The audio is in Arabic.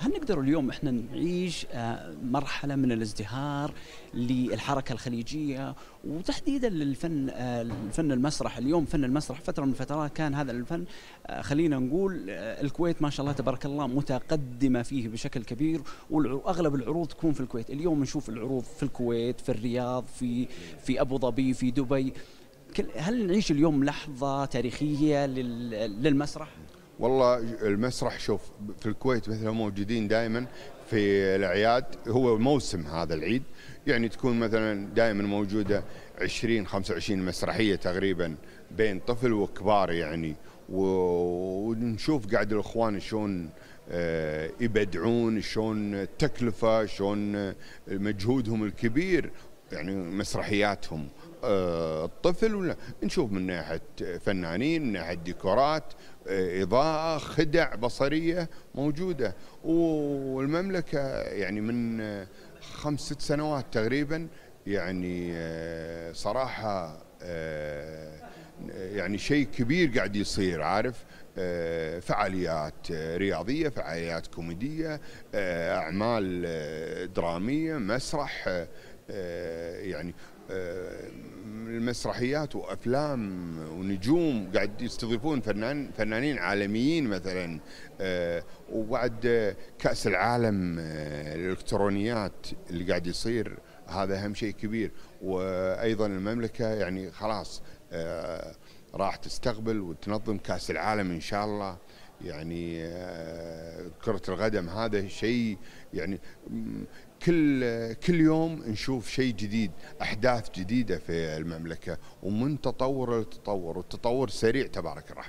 هل نقدر اليوم احنا نعيش مرحلة من الازدهار للحركة الخليجية وتحديدا للفن، الفن المسرح؟ اليوم فن المسرح فترة من الفترات كان هذا الفن خلينا نقول الكويت ما شاء الله تبارك الله متقدمة فيه بشكل كبير، واغلب العروض تكون في الكويت. اليوم نشوف العروض في الكويت، في الرياض، في ابو ظبي، في دبي. هل نعيش اليوم لحظة تاريخية للمسرح؟ والله المسرح شوف في الكويت مثلا موجودين دائما في الأعياد، هو موسم هذا العيد يعني تكون مثلا دائما موجودة 20-25 مسرحية تقريبا بين طفل وكبار يعني، ونشوف قاعد الإخوان شلون يبدعون، شلون التكلفة، شلون مجهودهم الكبير يعني مسرحياتهم. الطفل ولا نشوف من ناحية فنانين، من ناحية ديكورات، إضاءة، خدع بصرية موجودة. والمملكة يعني من 5-6 سنوات تقريبا يعني صراحة يعني شيء كبير قاعد يصير، عارف، فعاليات رياضية، فعاليات كوميدية، أعمال درامية، مسرح، يعني المسرحيات وافلام ونجوم قاعد يستضيفون فنانين عالميين مثلا. وبعد كأس العالم الالكترونيات اللي قاعد يصير، هذا اهم شيء كبير. وايضا المملكه يعني خلاص راح تستقبل وتنظم كأس العالم ان شاء الله. يعني كرة القدم هذا شيء يعني كل يوم نشوف شيء جديد، أحداث جديدة في المملكة، ومن تطور لتطور، والتطور سريع تبارك الرحمن.